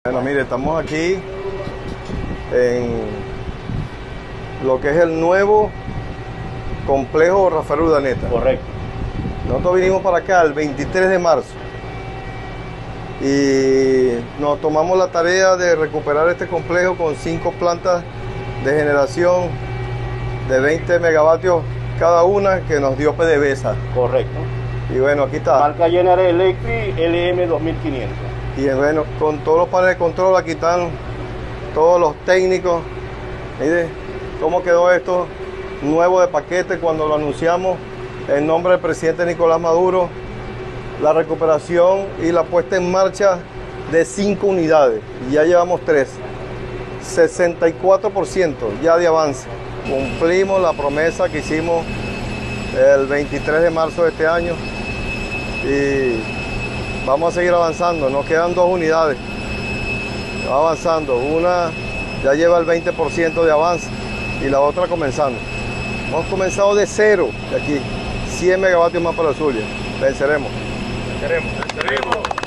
Bueno, mire, estamos aquí en lo que es el nuevo complejo Rafael Urdaneta. Correcto. Nosotros vinimos para acá el 23 de marzo y nos tomamos la tarea de recuperar este complejo con 5 plantas de generación de 20 megavatios cada una que nos dio PDVSA. Correcto. Y bueno, aquí está. Marca General Electric LM 2500. Y bueno, con todos los paneles de control, aquí están todos los técnicos. Mire cómo quedó esto nuevo de paquete cuando lo anunciamos en nombre del presidente Nicolás Maduro. La recuperación y la puesta en marcha de 5 unidades. Y ya llevamos 3. 64% ya de avance. Cumplimos la promesa que hicimos el 23 de marzo de este año. Y vamos a seguir avanzando, nos quedan 2 unidades. Va avanzando, una ya lleva el 20% de avance y la otra comenzando. Hemos comenzado de cero, de aquí, 100 megavatios más para el Zulia. Venceremos. Venceremos.